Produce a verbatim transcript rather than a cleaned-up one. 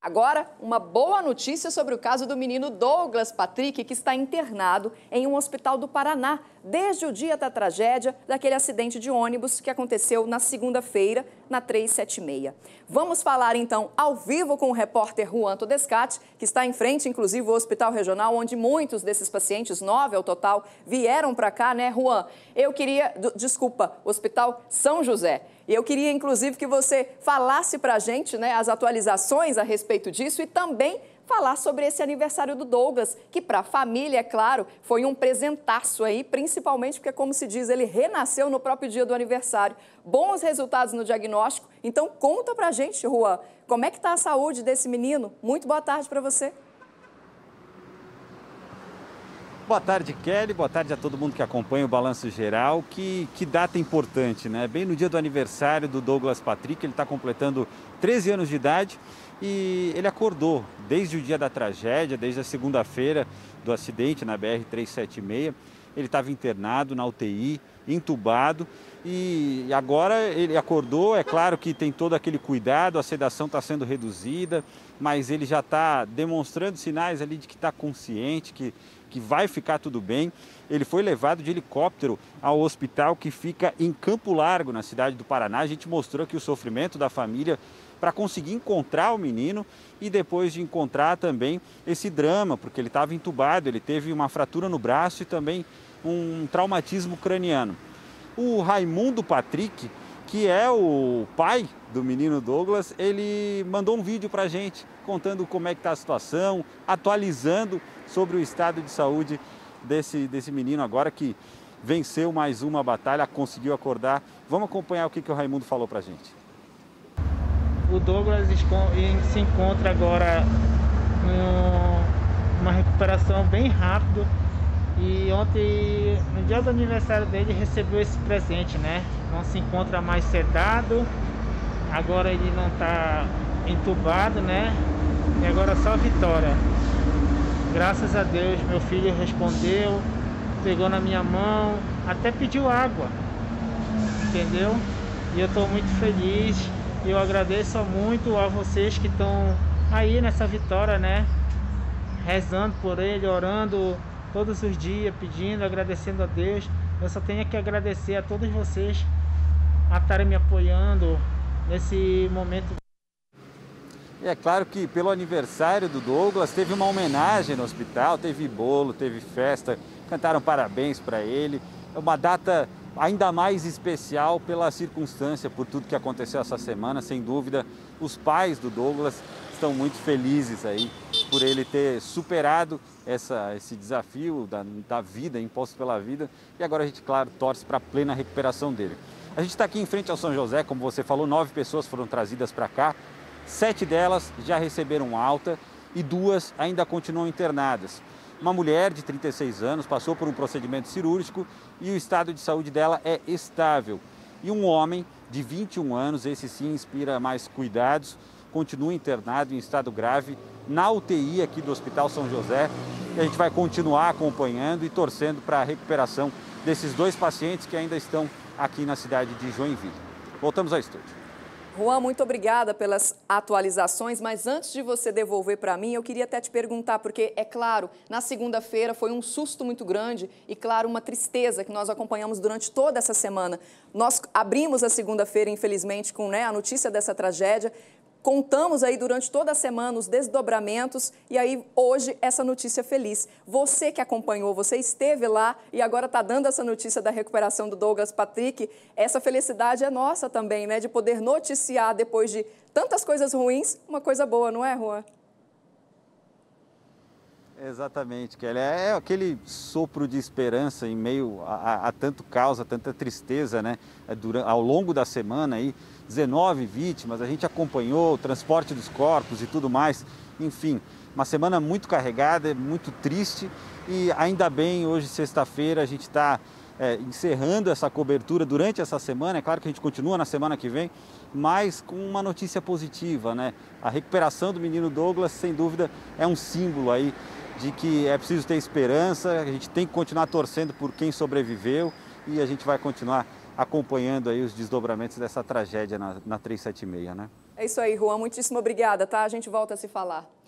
Agora, uma boa notícia sobre o caso do menino Douglas Patrick, que está internado em um hospital do Paraná desde o dia da tragédia daquele acidente de ônibus que aconteceu na segunda-feira, na trezentos e setenta e seis. Vamos falar então ao vivo com o repórter Juan Todescate, que está em frente, inclusive, ao Hospital Regional, onde muitos desses pacientes, nove ao total, vieram para cá, né, Juan? Eu queria, desculpa, Hospital São José. E eu queria, inclusive, que você falasse para a gente, né, as atualizações a respeito disso e também falar sobre esse aniversário do Douglas, que para a família, é claro, foi um presentaço aí, principalmente porque, como se diz, ele renasceu no próprio dia do aniversário. Bons resultados no diagnóstico. Então, conta para a gente, Juan, como é que está a saúde desse menino? Muito boa tarde para você. Boa tarde, Kelly. Boa tarde a todo mundo que acompanha o Balanço Geral. Que, que data importante, né? Bem no dia do aniversário do Douglas Patrick, ele está completando treze anos de idade e ele acordou desde o dia da tragédia, desde a segunda-feira do acidente na B R trezentos e setenta e seis. Ele estava internado na U T I, entubado e agora ele acordou. É claro que tem todo aquele cuidado, a sedação está sendo reduzida, mas ele já está demonstrando sinais ali de que está consciente, que que vai ficar tudo bem. Ele foi levado de helicóptero ao hospital que fica em Campo Largo, na cidade do Paraná. A gente mostrou aqui o sofrimento da família para conseguir encontrar o menino e depois de encontrar também esse drama, porque ele estava entubado, ele teve uma fratura no braço e também um traumatismo craniano. O Raimundo Patrick, que é o pai do menino Douglas, ele mandou um vídeo para a gente contando como é que está a situação, atualizando sobre o estado de saúde desse, desse menino agora que venceu mais uma batalha, conseguiu acordar. Vamos acompanhar o que, que o Raimundo falou para a gente. O Douglas se encontra agora em uma recuperação bem rápida e ontem, no dia do aniversário dele, recebeu esse presente, né? Não se encontra mais sedado, agora ele não está entubado, né? E agora só vitória. Graças a Deus, meu filho respondeu, pegou na minha mão, até pediu água, entendeu? E eu estou muito feliz, e eu agradeço muito a vocês que estão aí nessa vitória, né? Rezando por ele, orando todos os dias, pedindo, agradecendo a Deus. Eu só tenho que agradecer a todos vocês a estarem me apoiando nesse momento. E é claro que pelo aniversário do Douglas teve uma homenagem no hospital, teve bolo, teve festa, cantaram parabéns para ele. É uma data ainda mais especial pela circunstância, por tudo que aconteceu essa semana. Sem dúvida, os pais do Douglas estão muito felizes aí por ele ter superado essa, esse desafio da, da vida, imposto pela vida. E agora a gente, claro, torce para a plena recuperação dele. A gente está aqui em frente ao São José, como você falou, nove pessoas foram trazidas para cá. Sete delas já receberam alta e duas ainda continuam internadas. Uma mulher de trinta e seis anos passou por um procedimento cirúrgico e o estado de saúde dela é estável. E um homem de vinte e um anos, esse sim inspira mais cuidados, continua internado em estado grave na U T I aqui do Hospital São José. E a gente vai continuar acompanhando e torcendo para a recuperação desses dois pacientes que ainda estão aqui na cidade de Joinville. Voltamos ao estúdio. Juan, muito obrigada pelas atualizações, mas antes de você devolver para mim, eu queria até te perguntar, porque, é claro, na segunda-feira foi um susto muito grande e, claro, uma tristeza que nós acompanhamos durante toda essa semana. Nós abrimos a segunda-feira, infelizmente, com, né, a notícia dessa tragédia. Contamos aí durante toda a semana os desdobramentos e aí hoje essa notícia feliz. Você que acompanhou, você esteve lá e agora está dando essa notícia da recuperação do Douglas Patrick. Essa felicidade é nossa também, né? De poder noticiar depois de tantas coisas ruins, uma coisa boa, não é, Juan? Exatamente, Kelly. É aquele sopro de esperança em meio a, a, a tanto caos, a tanta tristeza, né? Durante, ao longo da semana aí, dezenove vítimas, a gente acompanhou o transporte dos corpos e tudo mais. Enfim, uma semana muito carregada, muito triste e ainda bem, hoje, sexta-feira, a gente está é, encerrando essa cobertura durante essa semana. É claro que a gente continua na semana que vem, mas com uma notícia positiva, né? A recuperação do menino Douglas, sem dúvida, é um símbolo aí de que é preciso ter esperança, a gente tem que continuar torcendo por quem sobreviveu e a gente vai continuar acompanhando aí os desdobramentos dessa tragédia na, na trezentos e setenta e seis, né? É isso aí, Juan. Muitíssimo obrigada, tá? A gente volta a se falar.